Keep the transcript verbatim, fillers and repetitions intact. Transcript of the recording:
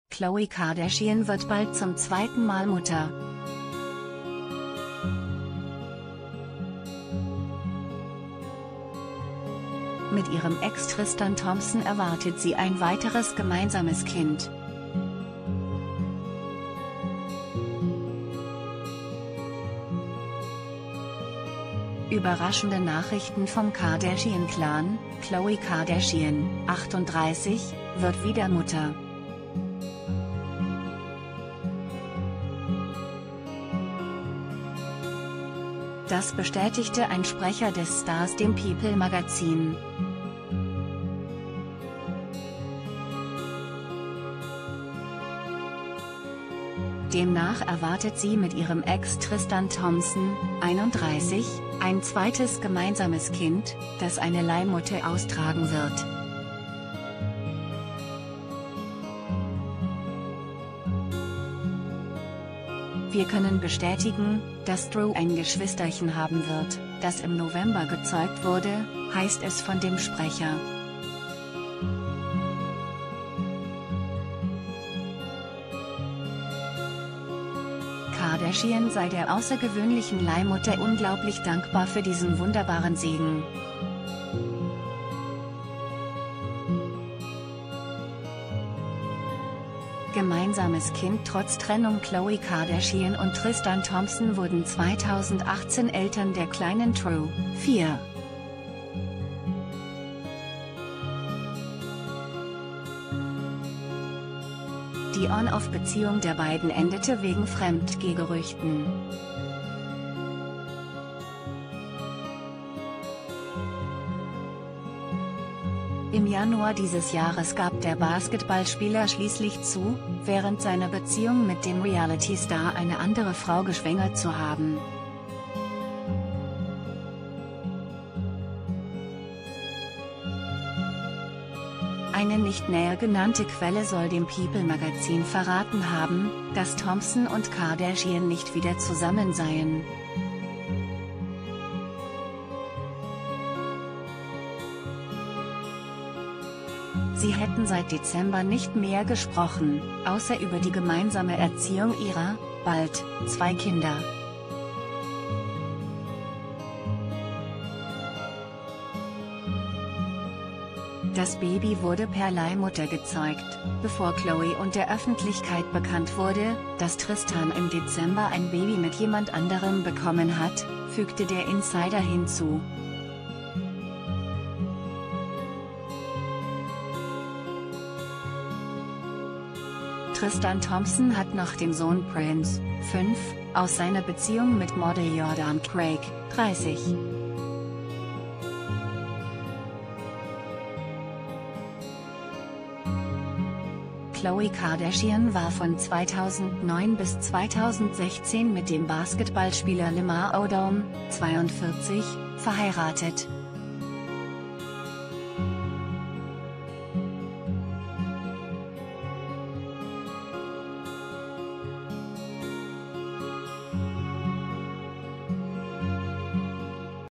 Khloe Kardashian wird bald zum zweiten Mal Mutter. Mit ihrem Ex Tristan Thompson erwartet sie ein weiteres gemeinsames Kind. Überraschende Nachrichten vom Kardashian-Clan: Khloe Kardashian, achtunddreißig, wird wieder Mutter. Das bestätigte ein Sprecher des Stars dem People-Magazin. Demnach erwartet sie mit ihrem Ex Tristan Thompson, einunddreißig, ein zweites gemeinsames Kind, das eine Leihmutter austragen wird. Wir können bestätigen, dass Drew ein Geschwisterchen haben wird, das im November gezeugt wurde, heißt es von dem Sprecher. Kardashian sei der außergewöhnlichen Leihmutter unglaublich dankbar für diesen wunderbaren Segen. Gemeinsames Kind trotz Trennung: Khloe Kardashian und Tristan Thompson wurden zweitausendachtzehn Eltern der kleinen Drew, vier. Die On-Off-Beziehung der beiden endete wegen Fremdgeh-Gerüchten. Im Januar dieses Jahres gab der Basketballspieler schließlich zu, während seiner Beziehung mit dem Reality-Star eine andere Frau geschwängert zu haben. Eine nicht näher genannte Quelle soll dem People-Magazin verraten haben, dass Thompson und Kardashian nicht wieder zusammen seien. Sie hätten seit Dezember nicht mehr gesprochen, außer über die gemeinsame Erziehung ihrer, bald, zwei Kinder. Das Baby wurde per Leihmutter gezeugt, bevor Khloe und der Öffentlichkeit bekannt wurde, dass Tristan im Dezember ein Baby mit jemand anderem bekommen hat, fügte der Insider hinzu. Tristan Thompson hat noch den Sohn Prince, fünf, aus seiner Beziehung mit Model Jordan Craig, dreißig. Khloe Kardashian war von zweitausendneun bis zweitausendsechzehn mit dem Basketballspieler Lamar Odom, zweiundvierzig, verheiratet.